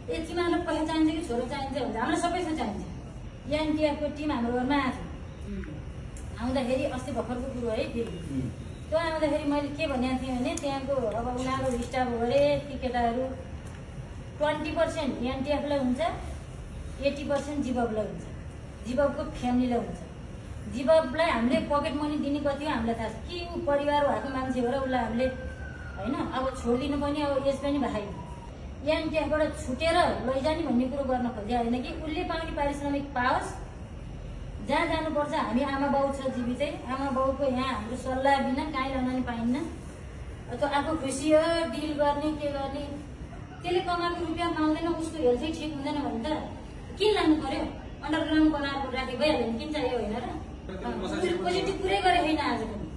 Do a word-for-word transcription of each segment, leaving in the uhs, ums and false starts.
ए तिमीहरूलाई पैसा चाहिन्छ कि छोरो चाहिन्छ हुन्छ, हामीलाई सबै थोक चाहिन्छ। एनटिएफको टिम हाम्रो घरमा आएको आउँदाखेरि अस्ति भर्खरको कुरो है फेरि त्यो आउँदाखेरि मैले के भनेको थिएँ भने त्यहाँको अब उनीहरू स्टाफ गरे ती केटाहरू ट्वेन्टी पर्सेन्ट एनटिएफलाई हुन्छ, एट्टी पर्सेन्ट जिबबलाई हुन्छ, जिबबको फ्यामिलीलाई हुन्छ। जिबबलाई हामीले पकेट मनी दिने कति हो हामीलाई थाहा छ कि ऊ परिवार भएको मान्छे हो र उसलाई हामीले होइन अब छोडिदिनु पनि अब एज पनि भएन। एनटिएफबाट छुटेर लैजाने भन्ने कुरो गर्न खोजे होइन कि उसले पाउने पारिश्रमिक पाओस्। जहाँ जानुपर्छ हामी आमा बाउ छ जीवितै, आमा बाउको यहाँ हाम्रो सल्लाह बिना काहीँ लान पाइन्न। त्यो आफू खुसी हो डिल गर्ने के गर्ने, त्यसले कमाएको रुपियाँ पाउँदैन, उसको हेल्थै ठिक हुँदैन भने त किन लानु पर्यो? अन्डरग्राउन्ड बनाएर राखे भइहाल्यो नि, किन चाहियो होइन र? पोजिटिभ कुरै गरे होइन आज पनि।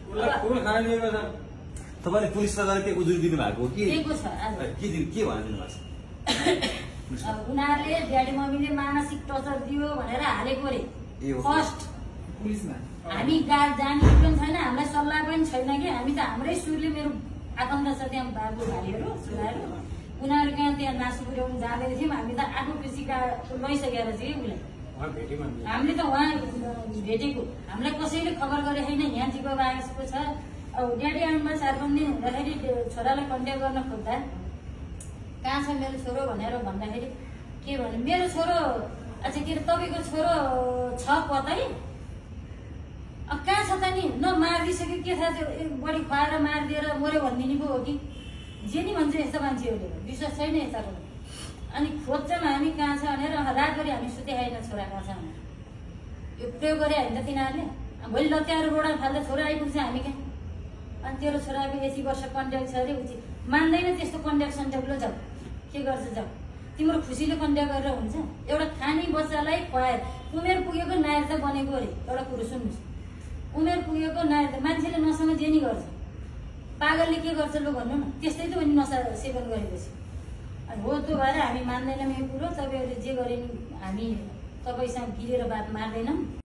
तपाईँले पुलिस तर्फबाट के उजुरी दिनु भएको हो कि दिएको छ आज के दिन के भनेर दिनु भएको छ? अब उनीहरूले ड्याडी मम्मीले मानसिक टर्चर दियो भनेर हालेको रे फर्स्ट पुलिसमा। हामी गाड जाने पनि छैन, हामीलाई सल्लाह पनि छैन कि हामी त हाम्रै सुरले मेरो आफन्त छ त्यहाँ बाबु भाइहरू छोराहरू उनीहरू कहाँ त्यहाँ नासु पुर्याउनु जाँदै थियौँ। हामी त आगो कृषिका लैसकेर चाहिँ उसलाई हामीले त उहाँ भेटेको हामीलाई कसैले खबर गरे छैन। यहाँ जिब्बा आएको छ अब ड्याडी आउनुमा चार पाँच दिन हुँदाखेरि छोरालाई कन्ट्याक्ट गर्न खोज्दा कहाँ छ मेरो छोरो भनेर भन्दाखेरि के भने मेरो छोरो अच्छा के अरे तपाईँको छोरो छ कतै अब कहाँ छ त नि न मारिदिइसक्यो के थाहा त्यो बढी खुवाएर मारिदिएर मऱ्यो भनिदिने पो हो कि जे नि भन्छ यस्तो मान्छेहरूले विश्वास छैन यताको। अनि खोज्छौँ हामी कहाँ छ भनेर रातभरि हामी सुते आएन छोरा कहाँ छ भनेर यो प्रयोग गरे होइन त तिनीहरूले। भोलि लत्याएर रोडा फाल्दा छोरा आइपुग्छ हामी कहाँ अनि तेरो छोराको यति वर्ष कन्ट्याक्ट छ अरे उची मान्दैन त्यस्तो कन्ट्याक्ट सन्ट्याक्ट ल जाऊ के गर्छ जाऊ तिम्रो खुसीले कन्ट्याक्ट गरेर हुन्छ। एउटा खाने बच्चालाई खुवाएर उमेर पुगेको नायर त बनेको अरे एउटा कुरो सुन्नुहोस् उमेर पुगेको नायर त मान्छेले नसामा जे नि गर्छ पागलले के गर्छ लु भन्नु न त्यस्तै त पनि नसा सेवन गरेपछि अनि हो त्यो भएर हामी मान्दैनौँ यो कुरो। तपाईँहरूले जे गरे नि हामी तपाईँसँग गिरेर बात मार्दैनौँ।